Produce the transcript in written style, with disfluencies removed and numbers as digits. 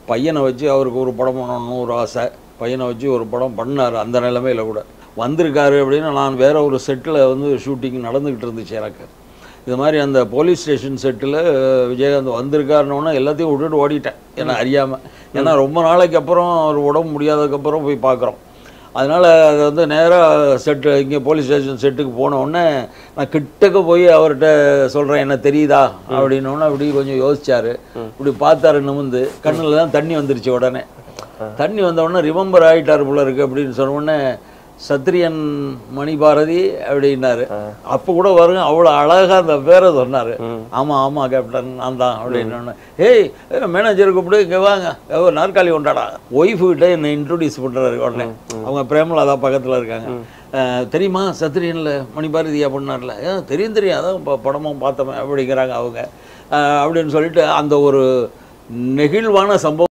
பையனை வச்சு அவருக்கு ஒரு படம் பண்ணணும்னு ஒரு ஆசை. பையனை வச்சு ஒரு படம் பண்ணார். அந்த நிலைமையில் கூட வந்திருக்காரு அப்படின்னு நான் வேற ஒரு செட்டில் வந்து ஷூட்டிங் நடந்துக்கிட்டு இருந்துச்சு எனக்கு. இது மாதிரி அந்த போலீஸ் ஸ்டேஷன் செட்டில் விஜயகாந்த் வந்திருக்காருன்னொன்னே எல்லாத்தையும் விட்டுட்டு ஓடிட்டேன், ஏன்னா அறியாமல். ஏன்னா ரொம்ப நாளைக்கு அப்புறம் அவர் உடம்பு முடியாததுக்கப்புறம் போய் பார்க்குறோம். அதனால் அது வந்து நேராக செட்டு இங்கே போலீஸ் ஸ்டேஷன் செட்டுக்கு போனோடனே நான் கிட்டக்க போய் அவர்கிட்ட சொல்கிறேன், என்ன தெரியுதா அப்படின்னோடனே அப்படி கொஞ்சம் யோசிச்சார். இப்படி பார்த்தாரு, நிமிந்து கண்ணில் தான் தண்ணி வந்துருச்சு. உடனே தண்ணி வந்தவுடனே ரிமெம்பர் ஆகிட்டார் போல இருக்கு அப்படின்னு சொன்ன உடனே சத்ரியன் மணிபாரதி அப்படின்னாரு. அப்போ கூட வருங்க, அவ்வளோ அழகாக அந்த பேரை சொன்னார். ஆமாம் ஆமாம் கேப்டன் நான் தான் அப்படின்னு. ஏய் மேனேஜர் கூப்பிட்டு இங்கே வாங்க, நாற்காலி கொண்டாடா. ஒய்ஃபுக்கிட்ட என்னை இன்ட்ரடியூஸ் பண்ணுறாரு. உடனே அவங்க பிரேமலா தான் பக்கத்தில் இருக்காங்க. தெரியுமா சத்ரியனில் மணிபாரதியா பண்ணார்ல? தெரியும் தெரியும், அதான் படமும் பார்த்தோமே அப்படிங்கிறாங்க அவங்க. அப்படின்னு சொல்லிட்டு அந்த ஒரு நெகிழ்வான சம்பவம்